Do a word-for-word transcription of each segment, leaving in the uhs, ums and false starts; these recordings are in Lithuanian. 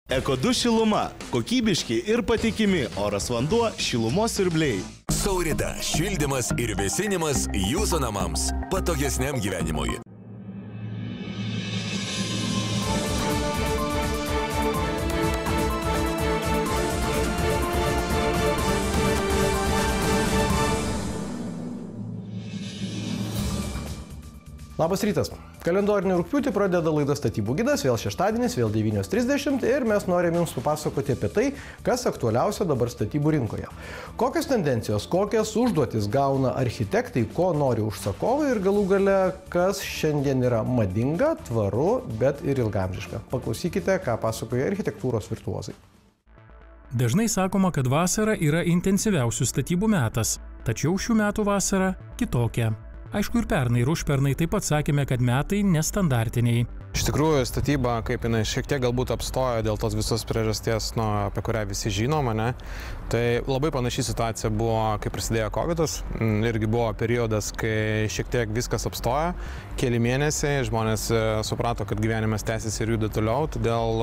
Ekodu šiluma – kokybiški ir patikimi oras vanduo, šilumos siurbliai. Saurida – šildymas ir vėsinimas jūsų namams, patogesniam gyvenimui. Labas rytas. Kalendorinį rugpjūtį pradeda laida Statybų gidas, vėl šeštadienis, vėl devynios trisdešimt ir mes norim jums papasakoti apie tai, kas aktualiausia dabar statybų rinkoje. Kokios tendencijos, kokias užduotis gauna architektai, ko nori užsakovai ir galų gale, kas šiandien yra madinga, tvaru, bet ir ilgaamžiška. Paklausykite, ką pasakoja architektūros virtuozai. Dažnai sakoma, kad vasara yra intensyviausių statybų metas, tačiau šių metų vasara kitokia. Aišku, ir pernai ir užpernai taip pat sakėme, kad metai nestandartiniai. Iš tikrųjų, statyba, kaip jinai šiek tiek galbūt apstojo dėl tos visos priežasties, nu, apie kurią visi žinom, ne? Tai labai panaši situacija buvo, kai prasidėjo kovidas. Irgi buvo periodas, kai šiek tiek viskas apstojo. Keli mėnesiai žmonės suprato, kad gyvenimas tęsiasi ir juda toliau, todėl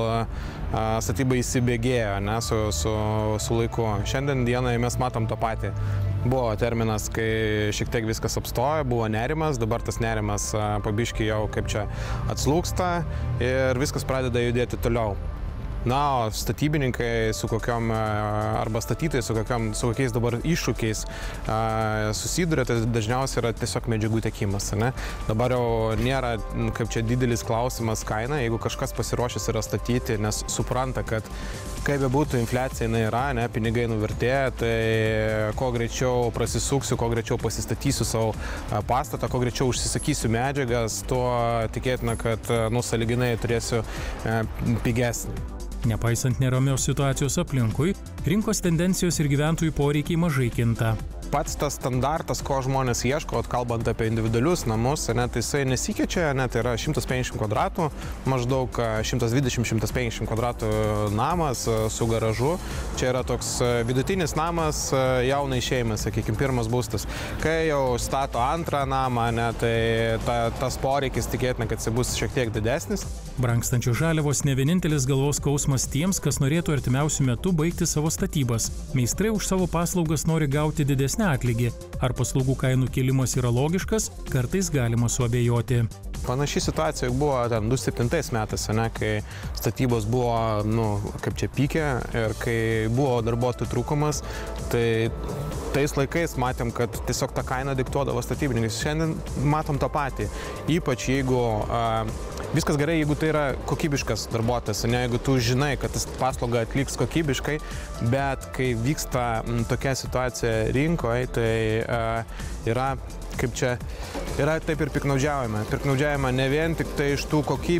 statyba įsibėgėjo, ne, su, su, su laiku. Šiandien dienai mes matom tą patį. Buvo terminas, kai šiek tiek viskas apstojo, buvo nerimas, dabar tas nerimas po biškį jau kaip čia atslūgsta ir viskas pradeda judėti toliau. Na, o statybininkai su kokiom, arba statytojai su, kokiom, su kokiais dabar iššūkiais susiduria, tai dažniausiai yra tiesiog medžiagų tiekimas. Ne? Dabar jau nėra kaip čia didelis klausimas kaina, jeigu kažkas pasiruošęs yra statyti, nes supranta, kad kaip bebūtų infliacija jinai yra, ne, pinigai nuvertėja, tai kuo greičiau prasisuksiu, kuo greičiau pasistatysiu savo pastatą, kuo greičiau užsisakysiu medžiagas, tuo tikėtina, kad nu, sąlyginai turėsiu pigesnį. Nepaisant neramios situacijos aplinkui, rinkos tendencijos ir gyventojų poreikiai mažai kinta. Pats tas standartas, ko žmonės ieško, kalbant apie individualius namus, ne, tai jisai nesikeičia, ne, tai yra šimtas penkiasdešimt kvadratų, maždaug šimtas dvidešimt - šimtas penkiasdešimt kvadratų namas su garažu. Čia yra toks vidutinis namas jaunai šeimai, sakykime, pirmas būstas. Kai jau stato antrą namą, ne, tai ta, tas poreikis tikėtina, kad jis bus šiek tiek didesnis. Brangstančios žaliavos ne vienintelis galvos skausmas tiems, kas norėtų artimiausiu metu baigti savo statybas. Meistrai už savo paslaugas nori gauti didesnį atlygį. Ar paslaugų kainų kėlimas yra logiškas, kartais galima suabejoti. Panaši situacija buvo ten du tūkstančiai septintais metais, ne, kai statybos buvo, nu, kaip čia pykė ir kai buvo darbuotojų trūkumas, tai tais laikais matėm, kad tiesiog tą kainą diktuodavo statybininkai. Šiandien matom tą patį. Ypač jeigu a, viskas gerai, jeigu tai yra kokybiškas darbuotojas, ne, jeigu tu žinai, kad tas paslauga atliks kokybiškai, bet kai vyksta m, tokia situacija rinkoje, tai a, yra, kaip čia, yra taip ir piknaudžiaujama. Piknaudžiaujama ne vien tik tai iš tų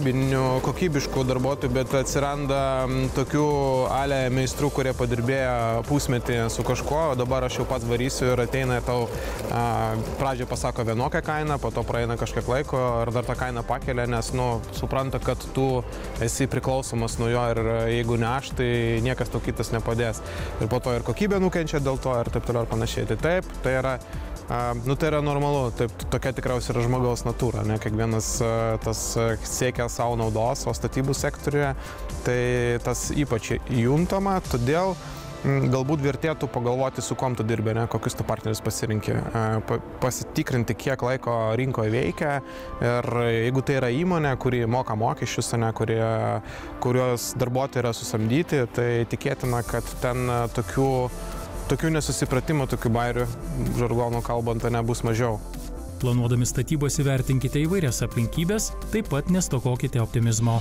kokybiškų darbuotojų, bet atsiranda m, tokių ale meistrų, kurie padirbėjo pusmetį su kažkuo, o dabar aš jau pats varysiu ir ateina ir tau a, pradžioje pasako vienokią kainą, po to praeina kažkiek laiko ir dar tą kainą pakelia, nes nu, supranta, kad tu esi priklausomas nuo jo ir jeigu ne aš, tai niekas tau kitas nepadės. Ir po to ir kokybė nukenčia dėl to ir taip toliau ir panašiai. Tai taip, tai yra Uh, nu, tai yra normalu, taip, tokia tikriausiai yra žmogaus natūra, ne? Kiekvienas uh, tas uh, siekia savo naudos, o statybų sektoriuje tai tas ypač juntama, todėl mm, galbūt vertėtų pagalvoti, su kom tu dirbi, ne? Kokius tu partnerius pasirinkti, uh, pa, pasitikrinti, kiek laiko rinkoje veikia ir jeigu tai yra įmonė, kuri moka mokesčius, ne? Kurie, kurios darbuotojai yra susamdyti, tai tikėtina, kad ten uh, tokių Tokių nesusipratimų, tokių bairių, žargonų kalbant, nebus mažiau. Planuodami statybas įvertinkite įvairias aplinkybės, taip pat nestokokite optimizmo.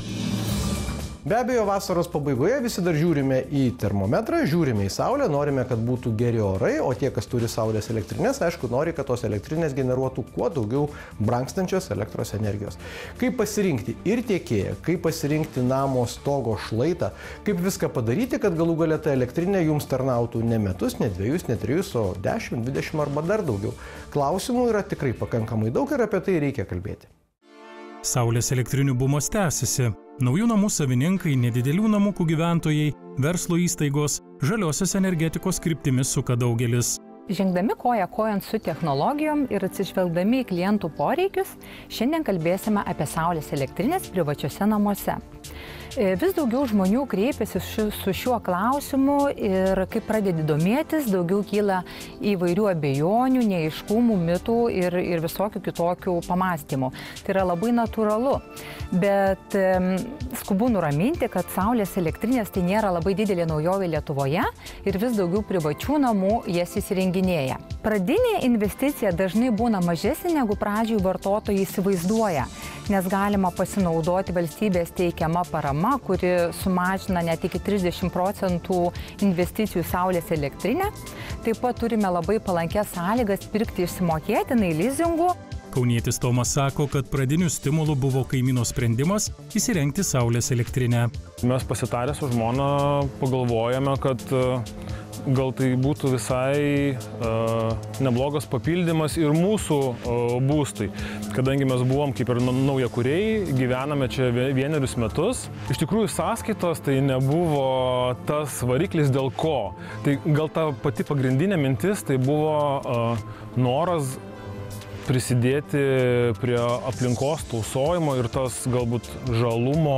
Be abejo, vasaros pabaigoje visi dar žiūrime į termometrą, žiūrime į saulę, norime, kad būtų geri orai, o tie, kas turi saulės elektrinės, aišku, nori, kad tos elektrinės generuotų kuo daugiau brangstančios elektros energijos. Kaip pasirinkti ir tiekėją, kaip pasirinkti namo stogo šlaitą, kaip viską padaryti, kad galų gale ta elektrinė jums tarnautų ne metus, ne dviejus, ne trijus, o dešimt, dvidešimt arba dar daugiau. Klausimų yra tikrai pakankamai daug ir apie tai reikia kalbėti. Saulės elektrinių bumas tęsiasi. Naujų namų savininkai, nedidelių namukų gyventojai, verslo įstaigos, žaliosios energetikos kryptimis suka daugelis. Žengdami koja kojon su technologijom ir atsižvelgdami į klientų poreikius, šiandien kalbėsime apie saulės elektrinės privačiuose namuose. Vis daugiau žmonių kreipiasi su šiuo klausimu ir kai pradedi domėtis, daugiau kyla įvairių abejonių, neaiškumų, mitų ir, ir visokių kitokių pamastymų. Tai yra labai natūralu. Bet skubu nuraminti, kad saulės elektrinės tai nėra labai didelė naujovė Lietuvoje ir vis daugiau privačių namų jas įsirenginėja. Pradinė investicija dažnai būna mažesnė negu pradžioj vartotojai įsivaizduoja, nes galima pasinaudoti valstybės teikiama parama, kuri sumažina net iki trisdešimt procentų investicijų saulės elektrinę. Taip pat turime labai palankės sąlygas pirkti išsimokėtinai lizingų. Kaunietis Tomas sako, kad pradiniu stimulu buvo kaimyno sprendimas įsirengti saulės elektrinę. Mes pasitarę su žmona pagalvojame, kad gal tai būtų visai uh, neblogas papildymas ir mūsų uh, būstui. Kadangi mes buvom kaip ir naujakuriai, gyvename čia vienerius metus. Iš tikrųjų sąskaitos tai nebuvo tas variklis dėl ko. Tai gal ta pati pagrindinė mintis tai buvo uh, noras prisidėti prie aplinkos tausojimo ir tas galbūt žalumo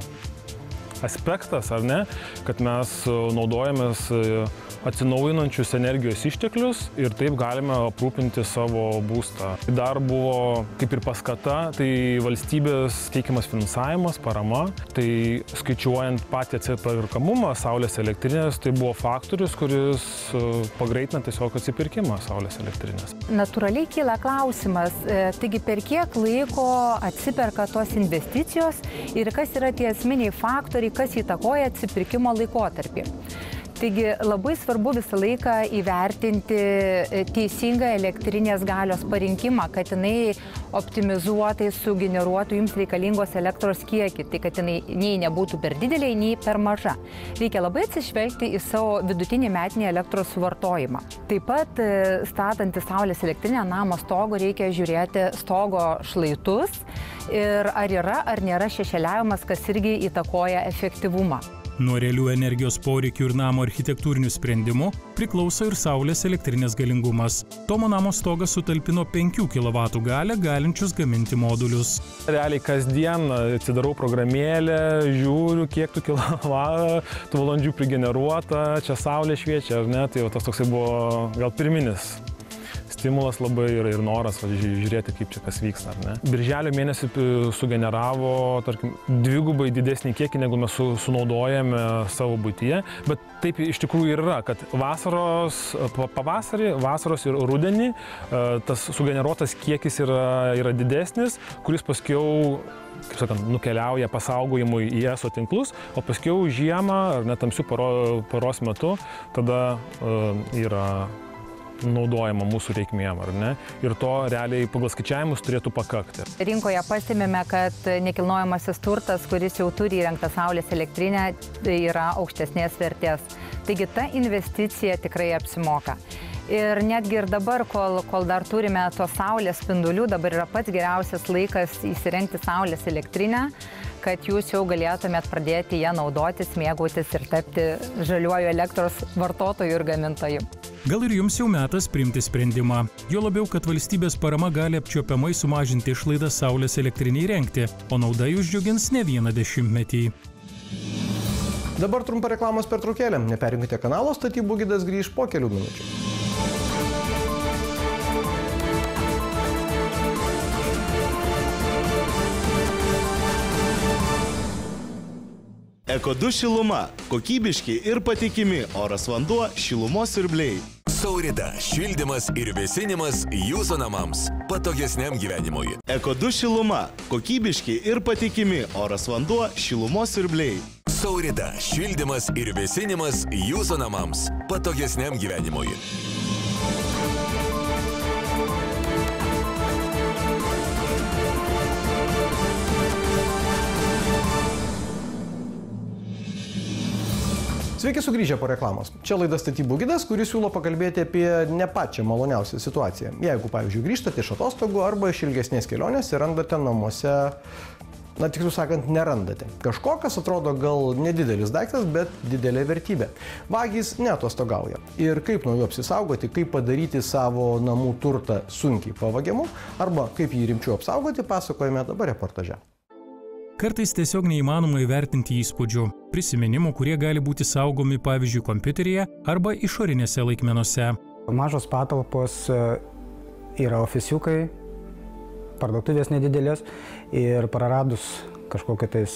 aspektas, ar ne, kad mes naudojamės atsinaujinančius energijos išteklius ir taip galime aprūpinti savo būstą. Dar buvo kaip ir paskata, tai valstybės teikiamas finansavimas, parama, tai skaičiuojant patį atsiperkamumą saulės elektrinės, tai buvo faktorius, kuris pagreitina tiesiog atsipirkimą saulės elektrinės. Natūraliai kyla klausimas, taigi per kiek laiko atsiperka tos investicijos ir kas yra tie esminiai faktoriai, kas įtakoja atsipirkimo laikotarpį. Taigi labai svarbu visą laiką įvertinti teisingą elektrinės galios parinkimą, kad jinai optimizuotai sugeneruotų jums reikalingos elektros kiekį, tai kad jinai nei nebūtų per didelė, nei per maža. Reikia labai atsižvelgti į savo vidutinį metinį elektros suvartojimą. Taip pat statant saulės elektrinę namo stogo reikia žiūrėti stogo šlaitus ir ar yra ar nėra šešėliavimas, kas irgi įtakoja efektyvumą. Nuo realių energijos poreikių ir namo architektūrinių sprendimų priklauso ir saulės elektrinės galingumas. Tomo namo stogas sutalpino penkių kilovatų galią galinčius gaminti modulius. Realiai kasdien atsidarau programėlę, žiūriu, kiek tų kilovatų valandžių prigeneruota, čia saulė šviečia ar ne, tai tas toksai buvo gal pirminis stimulas labai ir, ir noras va, žiūrėti, kaip čia kas vyksta, ar ne. Birželio mėnesį sugeneravo, tarkim, dvigubai didesnį kiekį, negu mes su, sunaudojame savo buityje, bet taip iš tikrųjų ir yra, kad vasaros, pavasarį, vasaros ir rudenį tas sugeneruotas kiekis yra, yra didesnis, kuris paskiau, kaip sakant, nukeliauja pasaugojimui į eso tinklus, o paskiau žiemą ar net tamsių paro, paros metu tada uh, yra naudojama mūsų reikmėm, ar ne? Ir to realiai pagal skaičiavimus turėtų pakakti. Rinkoje pastebime, kad nekilnojamasis turtas, kuris jau turi įrengtą saulės elektrinę, yra aukštesnės vertės. Taigi ta investicija tikrai apsimoka. Ir netgi ir dabar, kol, kol dar turime tos saulės spindulių, dabar yra pats geriausias laikas įsirengti saulės elektrinę, kad jūs jau galėtumėt pradėti ją naudotis, mėgautis ir tapti žaliuoju elektros vartotoju ir gamintoju. Gal ir jums jau metas priimti sprendimą. Jo labiau, kad valstybės parama gali apčiuopiamai sumažinti išlaidą saulės elektriniai rengti, o nauda jūs džiugins ne vieną dešimtmetį. Dabar trumpa reklamos pertraukėlė. Neperjungite kanalo, statybų gidas grįž po kelių minučių. Ekodu šiluma. Kokybiški ir patikimi oras vanduo, šilumos siurbliai. Saurida – šildymas ir vėsinimas jūsų namams, patogesniam gyvenimui. Ekodu šiluma. Kokybiški ir patikimi oras vanduo, šilumos siurbliai. Saurida – šildymas ir vėsinimas jūsų namams, patogesniam gyvenimui. Sveiki sugrįžę po reklamos. Čia laida Statybų gidas, kuris siūlo pakalbėti apie ne pačią maloniausią situaciją. Jeigu, pavyzdžiui, grįžtate iš atostogų arba iš ilgesnės kelionės ir randate namuose, na, tiksliau sakant, nerandate. Kažko, kas atrodo gal nedidelis daiktas, bet didelė vertybė. Vagys neatostogauja. Ir kaip nuo jų apsisaugoti, kaip padaryti savo namų turtą sunkiai pavagiamu, arba kaip jį rimčiau apsaugoti, pasakojame dabar reportaže. Kartais tiesiog neįmanoma įvertinti įspūdžių, prisiminimų, kurie gali būti saugomi pavyzdžiui kompiuteryje arba išorinėse laikmenose. Mažos patalpos yra ofisiukai, parduotuvės nedidelės ir praradus kažkokią tais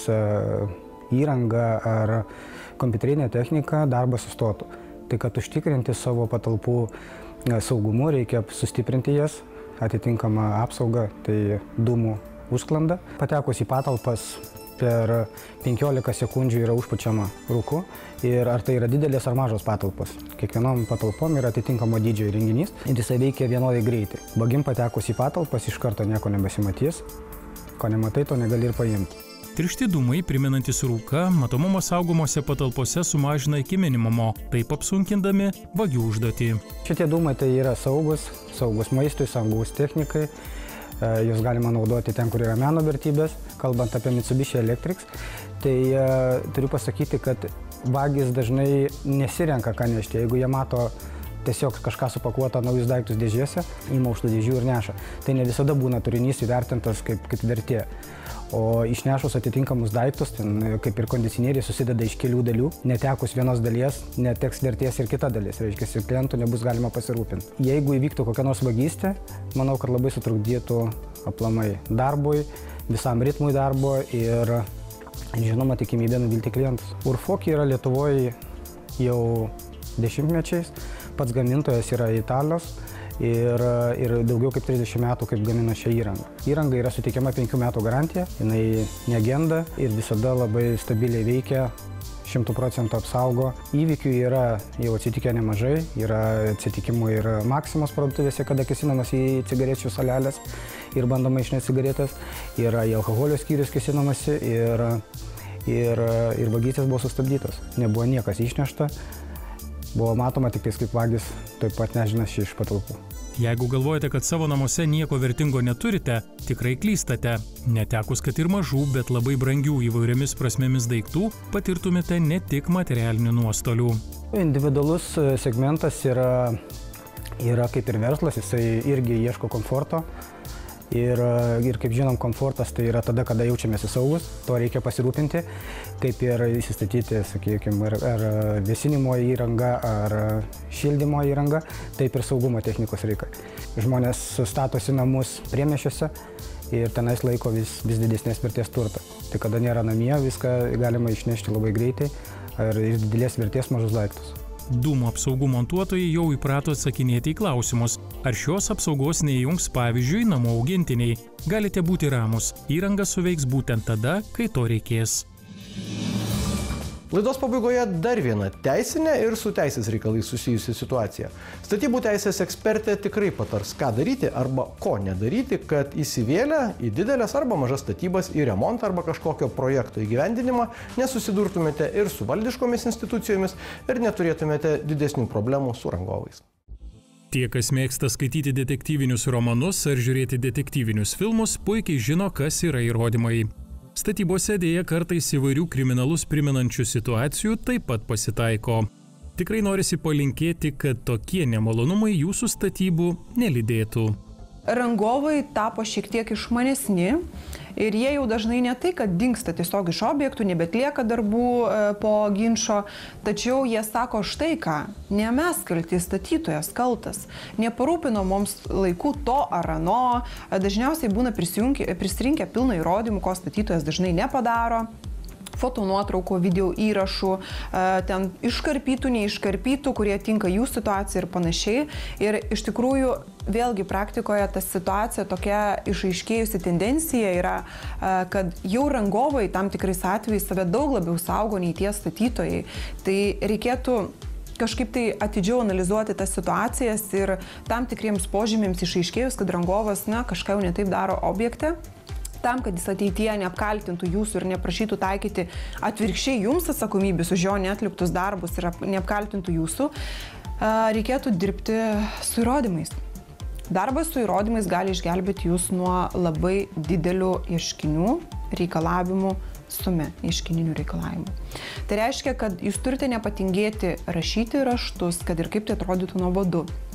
įrangą ar kompiuterinę techniką darbas sustotų. Tai kad užtikrinti savo patalpų saugumu reikia sustiprinti jas, atitinkamą apsaugą, tai dūmų užsklanda. Patekus į patalpas per penkiolika sekundžių yra užpučiama rūku ir ar tai yra didelės ar mažos patalpos. Kiekvienom patalpom yra atitinkamo dydžio įrenginys ir jisai veikia vienodai greitai. Vagim patekus į patalpas iš karto nieko nebesimatys, ko nematai, to negali ir paimti. Tiršti dūmai, primenantis rūką, matomumą saugomose patalpose sumažina iki minimumo, taip apsunkindami vagių užduotį. Šitie dūmai tai yra saugus, saugus maistui, saugus technikai. Jūs galima naudoti ten, kur yra meno vertybės. Kalbant apie Mitsubishi Electrics, tai e, turiu pasakyti, kad vagys dažnai nesirenka ką nešti. Jeigu jie mato tiesiog kažką supakuotą naujus daiktus dėžėse, ima už tų dėžių ir neša. Tai ne visada būna turinys įvertintas kaip, kaip vertė. O išnešus atitinkamus daiktus, ten, kaip ir kondicionieriai, susideda iš kelių dalių. Netekus vienos dalies, neteks vertės ir kita dalis. Reiškia, ir klientų nebus galima pasirūpinti. Jeigu įvyktų kokia nors vagystė, manau, kad labai sutrukdytų aplamai darbui, visam ritmui darbo ir, žinoma, tikimybė nuvilti klientus. Urfok yra Lietuvoje jau dešimtmečiais. Pats gamintojas yra Italijos. Ir, ir daugiau kaip trisdešimt metų, kaip gamina šią įrangą. Įranga yra suteikiama penkių metų garantija, jinai negenda ir visada labai stabiliai veikia, šimtų procentų apsaugo. Įvykių yra jau atsitikę nemažai, yra atsitikimų ir Maksimos parduotuvėse, kada kėsinamas į cigarečių salelės ir bandoma išnešti cigaretės, yra į alkoholio skyrius kėsinamasi ir, ir, ir vagystės buvo sustabdytos. Nebuvo niekas išnešta. Buvo matoma tik tais, kaip vagys taip pat nežinasi iš patalpų. Jeigu galvojate, kad savo namuose nieko vertingo neturite, tikrai klystate. Netekus, kad ir mažų, bet labai brangių įvairiomis prasmėmis daiktų, patirtumėte ne tik materialinių nuostolių. Individualus segmentas yra, yra kaip ir verslas, jisai irgi ieško komforto. Ir, ir kaip žinom, komfortas tai yra tada, kada jaučiamės saugus, to reikia pasirūpinti, kaip ir įsistatyti, sakykime, ar, ar vėsinimo įranga, ar šildymo įranga, taip ir saugumo technikos reikia. Žmonės statosi namus priemiesčiuose ir tenais laiko vis, vis didesnės vertės turtą. Tai kada nėra namie, viską galima išnešti labai greitai ir didelės vertės mažus daiktus. Dūmų apsaugų montuotojai jau įprato atsakinėti į klausimus, ar šios apsaugos neįjungs pavyzdžiui namų augintiniai. Galite būti ramus, įranga suveiks būtent tada, kai to reikės. Laidos pabaigoje dar viena teisinė ir su teisės reikalais susijusi situacija. Statybų teisės ekspertė tikrai patars, ką daryti arba ko nedaryti, kad įsivėlę į didelės arba mažas statybas, į remontą arba kažkokio projekto įgyvendinimą nesusidurtumėte ir su valdiškomis institucijomis ir neturėtumėte didesnių problemų su rangovais. Tie, kas mėgsta skaityti detektyvinius romanus ar žiūrėti detektyvinius filmus, puikiai žino, kas yra įrodymai. Statybose dėja kartais įvairių kriminalus primenančių situacijų taip pat pasitaiko. Tikrai norisi palinkėti, kad tokie nemalonumai jūsų statybų nelydėtų. Rangovai tapo šiek tiek išmanesni ir jie jau dažnai ne tai, kad dingsta tiesiog iš objektų, nebetlieka darbų po ginčo, tačiau jie sako štai ką, ne mes kalti, statytojas kaltas, neparūpino mums laikų to ar ano, dažniausiai būna prisirinkę pilną įrodymų, ko statytojas dažnai nepadaro. Fotonuotraukų, video įrašų, ten iškarpytų, neiškarpytų, kurie tinka jų situacijai ir panašiai. Ir iš tikrųjų, vėlgi praktikoje ta situacija tokia išaiškėjusi tendencija yra, kad jau rangovai tam tikrais atvejais save daug labiau saugo nei tie statytojai. Tai reikėtų kažkaip tai atidžiau analizuoti tas situacijas ir tam tikriems požymėms išaiškėjus, kad rangovas, na, kažką jau netaip daro objekte, tam, kad jis ateityje neapkaltintų jūsų ir neprašytų taikyti atvirkščiai jums atsakomybės už jo neatliktus darbus ir neapkaltintų jūsų, reikėtų dirbti su įrodymais. Darbas su įrodymais gali išgelbėti jūs nuo labai didelių ieškinių reikalavimų sume, ieškininių reikalavimų. Tai reiškia, kad jūs turite nepatingėti rašyti raštus, kad ir kaip tai atrodytų nuobodu.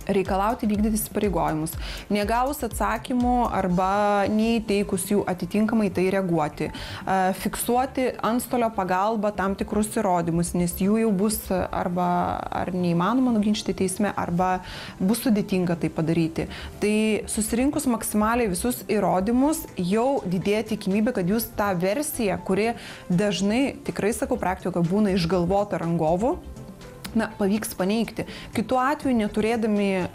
reikalauti vykdyti įsipareigojimus, negavus atsakymų arba neįteikus jų atitinkamai tai reaguoti, fiksuoti antstolio pagalba tam tikrus įrodymus, nes jų jau bus arba ar neįmanoma nuginčyti teisme, arba bus sudėtinga tai padaryti. Tai susirinkus maksimaliai visus įrodymus, jau didėja tikimybė, kad jūs tą versiją, kuri dažnai, tikrai sakau, praktikoje būna išgalvota rangovų, na, pavyks paneigti. Kitu atveju, neturėdami e,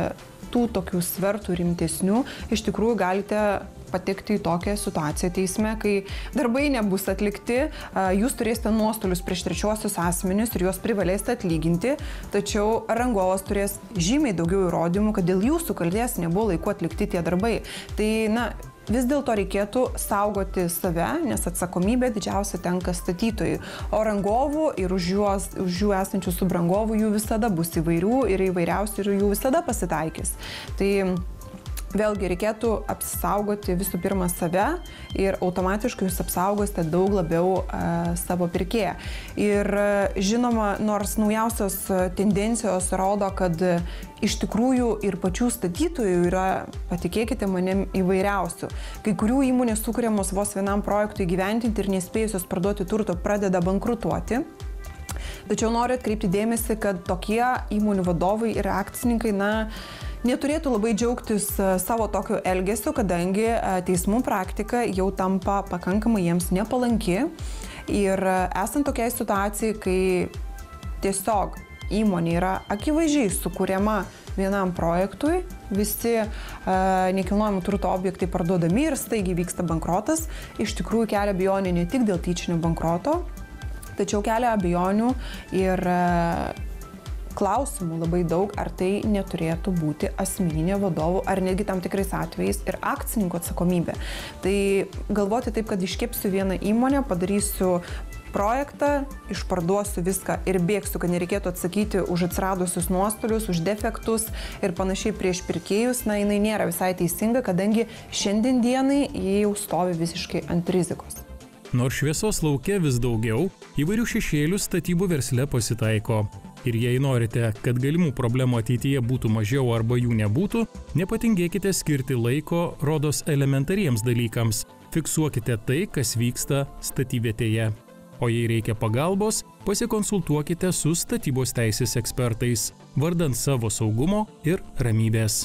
tų tokių svertų rimtesnių, iš tikrųjų galite patekti į tokią situaciją teisme, kai darbai nebus atlikti, jūs turėsite nuostolius prieš trečiuosius asmenius ir juos privalėsite atlyginti, tačiau rangovas turės žymiai daugiau įrodymų, kad dėl jūsų kaltės nebuvo laiku atlikti tie darbai. Tai, na, vis dėlto reikėtų saugoti save, nes atsakomybė didžiausia tenka statytojai, o rangovų ir už, juos, už jų esančių subrangovų jų visada bus įvairių ir įvairiausių ir jų visada pasitaikys. Tai vėlgi reikėtų apsaugoti visų pirma save ir automatiškai jūs apsaugosite daug labiau uh, savo pirkėją. Ir uh, žinoma, nors naujausios tendencijos rodo, kad uh, iš tikrųjų ir pačių statytojų yra, patikėkite manim, įvairiausių. Kai kurių įmonės sukūriamos vos vienam projektui įgyventinti ir nespėjusios parduoti turto pradeda bankrutuoti. Tačiau noriu atkreipti dėmesį, kad tokie įmonių vadovai ir akcininkai, na, neturėtų labai džiaugtis savo tokiu elgesiu, kadangi teismų praktika jau tampa pakankamai jiems nepalanki. Ir esant tokiai situacijai, kai tiesiog įmonė yra akivaizdžiai sukuriama vienam projektui, visi uh, nekilnojamo turto objektai parduodami ir staigiai vyksta bankrotas, iš tikrųjų kelia abejonių ne tik dėl tyčinio bankroto, tačiau kelia abejonių ir uh, klausimų labai daug, ar tai neturėtų būti asmeninė vadovų, ar netgi tam tikrais atvejais ir akcininko atsakomybė. Tai galvoti taip, kad iškepsiu vieną įmonę, padarysiu projektą, išparduosiu viską ir bėgsiu, kad nereikėtų atsakyti už atsiradusius nuostolius, už defektus ir panašiai prieš pirkėjus, na, jinai nėra visai teisinga, kadangi šiandien dienai jie jau stovi visiškai ant rizikos. Nors šviesos lauke vis daugiau, įvairių šešėlių statybų versle pasitaiko. Ir jei norite, kad galimų problemų ateityje būtų mažiau arba jų nebūtų, nepatingėkite skirti laiko rodos elementariems dalykams. Fiksuokite tai, kas vyksta statybvietėje. O jei reikia pagalbos, pasikonsultuokite su statybos teisės ekspertais, vardan savo saugumo ir ramybės.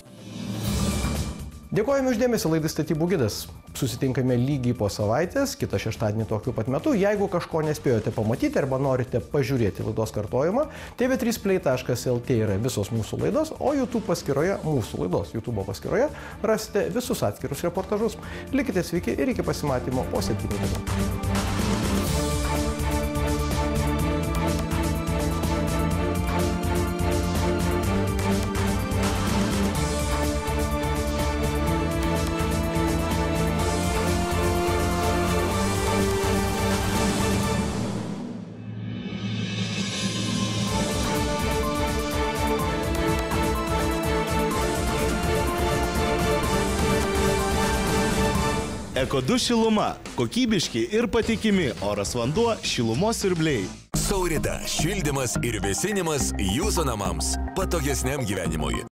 Dėkojame uždėmesį, laidai Statybų gidas. Susitinkame lygiai po savaitės, kitą šeštadienį tokiu pat metu. Jeigu kažko nespėjote pamatyti arba norite pažiūrėti laidos kartojimą, t v trys play taškas l t yra visos mūsų laidos, o YouTube paskyroje, mūsų laidos YouTube paskyroje, rasite visus atskirus reportažus. Likite sveiki ir iki pasimatymo po septynių dienų. Ekodu šiluma. Kokybiški ir patikimi oras vanduo, šilumos siurbliai. Saurida. Šildymas ir vėsinimas jūsų namams. Patogesniam gyvenimui.